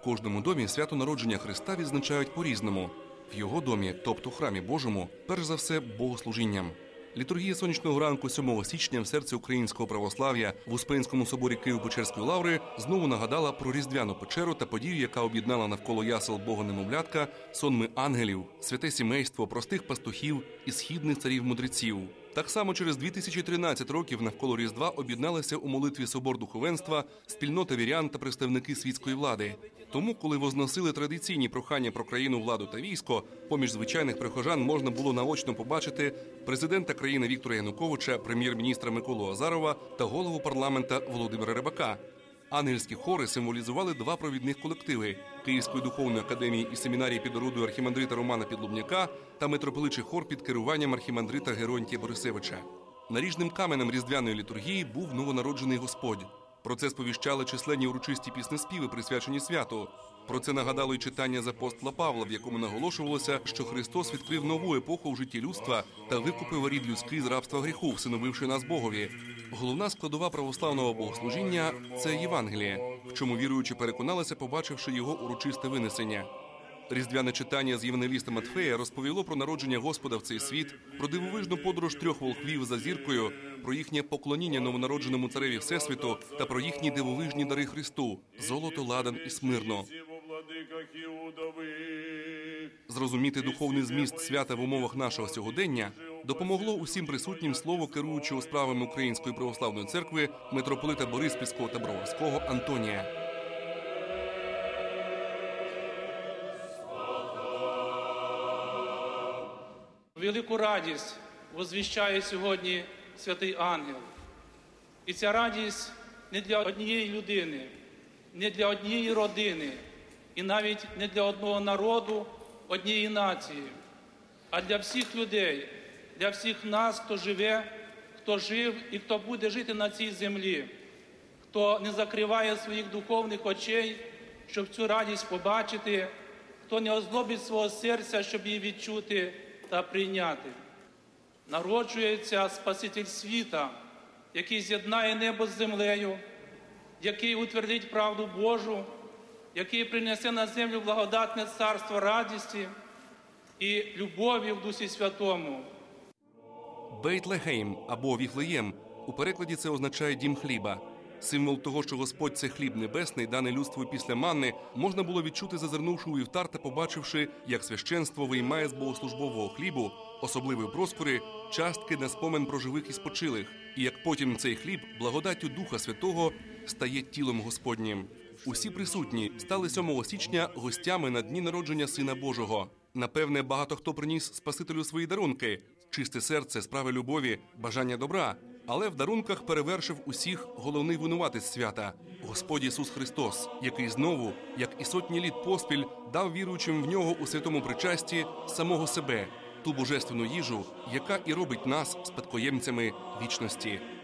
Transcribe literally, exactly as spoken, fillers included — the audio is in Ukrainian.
кожному домі свято народження Христа відзначають по-різному. В його домі, тобто храмі Божому, перш за все богослужінням. Літургія сонячного ранку сьомого січня в серці українського православ'я в Успенському соборі Києво-Печерської лаври знову нагадала про різдвяну печеру та подію, яка об'єднала навколо ясел Бога-немовлятка сонми ангелів, святе сімейство, простих пастухів і східних царів-мудреців. Так само через дві тисячі тринадцять років навколо Різдва об'єдналися у молитві собор духовенства, спільнота вірян та представники світської влади. Тому, коли возносили традиційні прохання про країну, владу та військо, поміж звичайних прихожан можна було наочно побачити президента країни Віктора Януковича, прем'єр-міністра Миколу Азарова та голову парламента Володимира Рибака. Ангельські хори символізували два провідних колективи – Київської духовної академії і семінарії під орудою архімандрита Романа Підлубняка та митрополичий хор під керуванням архімандрита Геронтія Борисевича. Наріжним каменем різдвяної літургії був новонароджений Господь. Про це сповіщали численні урочисті піснеспіви, присвячені святу. Про це нагадало й читання з апостола Павла, в якому наголошувалося, що Христос відкрив нову епоху в житті людства та викупив рід людський з рабства гріху, всиновивши нас Богові. Головна складова православного богослужіння – це Євангеліє, в чому віруючі переконалися, побачивши його урочисте винесення. Різдвяне читання з євангеліста Матфея розповіло про народження Господа в цей світ, про дивовижну подорож трьох волхвів за зіркою, про їхнє поклоніння новонародженому цареві Всесвіту та про їхні дивовижні дари Христу – золото, ладан і смирно. Зрозуміти духовний зміст свята в умовах нашого сьогодення допомогло усім присутнім слово керуючого справами Української православної церкви митрополита Бориспільського та Броварського Антонія. Велику радість возвіщає сьогодні святий ангел. І ця радість не для однієї людини, не для однієї родини, і навіть не для одного народу, однієї нації, а для всіх людей, для всіх нас, хто живе, хто жив і хто буде жити на цій землі, хто не закриває своїх духовних очей, щоб цю радість побачити, хто не озлобить свого серця, щоб її відчути та прийняти. Народжується Спаситель світа, який з'єднає небо з землею, який утвердить правду Божу, який принесе на землю благодатне царство радості і любові в Дусі Святому. Бейт-Лехейм або Віфлеєм у перекладі це означає «дім хліба». Символ того, що Господь – це хліб небесний, даний людству після манни, можна було відчути, зазирнувши у вівтар та побачивши, як священство виймає з богослужбового хлібу, особливої проскури, частки на спомин про живих і спочилих, і як потім цей хліб, благодаттю Духа Святого, стає тілом Господнім. Усі присутні стали сьомого січня гостями на дні народження Сина Божого. Напевне, багато хто приніс Спасителю свої дарунки – чисте серце, справи любові, бажання добра. Але в дарунках перевершив усіх головний винуватець свята – Господь Ісус Христос, який знову, як і сотні літ поспіль, дав віруючим в Нього у святому причасті самого себе, ту божественну їжу, яка і робить нас спадкоємцями вічності.